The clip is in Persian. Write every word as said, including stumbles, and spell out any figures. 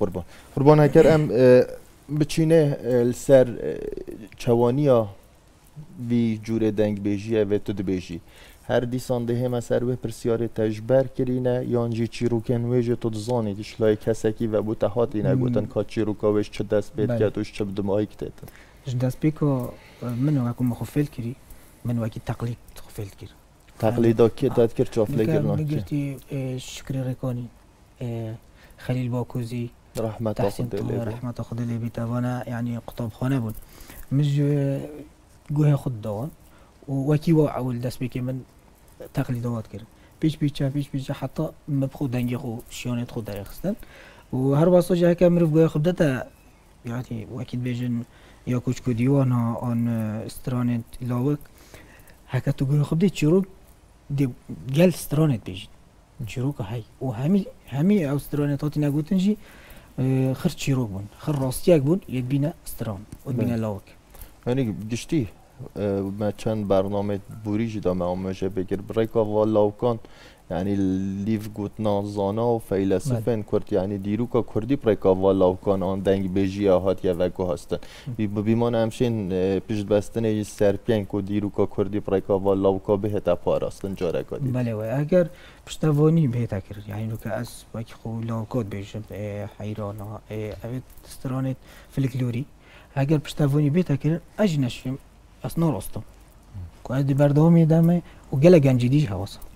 قربان قربان هکر ام بچینه السر چوانیا وی جور دنگ بیجیه و تو دبیجی هر دیسان ده هم سر به پرسیار تجبر کرینه یانجی چیروکن ویجه تو دزانی دشلای کسکی و بو تحاتی نگوتن که چیروکا ویش چه دست بید که توش چه بدمایی کتیتن دست بیکو من وقتی مخفل کری من وقتی تقلید خفل کر تقلیدا که داد کر چافله کرنا نگرتی شکر رکانی خلیل باکوزی رحمت خدا لی رحمت خدا لی بیتوانا یعنی قطب خانه بود مش گوه خود دوان وکی و اول دست بی که من تقلیدات کرد پیش پیچه پیش پیچه حتی مبخو دنگی خو شیانت خود در خستن و هر واسه جه که مرف گوه خود دتا یعنی وکی بیجن یا کوچ کو دیوانا آن استرانت لاوک هکه تو گوه خود چیروک دی گل استرانت بیجن چیروک های و همی همی استرانت هاتی نگوتنجی خر چیروک بون خر راستیک بون یک بینه استران و بینه لاوک یعنی گشتی ما چند برنامه بوریج دام آموزش بگیر برای که والاوکان یعنی لیف گوتنا زانا و فیلسوفن کرد یعنی دیرو که کردی برای که والاوکان آن دنگ بیجی آهات یا وگو هستن بی بیمان همشین پیش بستن سرپین که دیرو که کردی برای که والاوکا بهتا پاراستن جاره کدی بله و اگر پشتوانی بهتا کرد یعنی لو که از وقتی خو لاوکات بیجم حیرانا اوید استرانت فلکلوری اگر پشتوانی بهتا کرد اجنشیم اصلا راستم که از دی بردامی دامه و گله گنجیدیش هواسه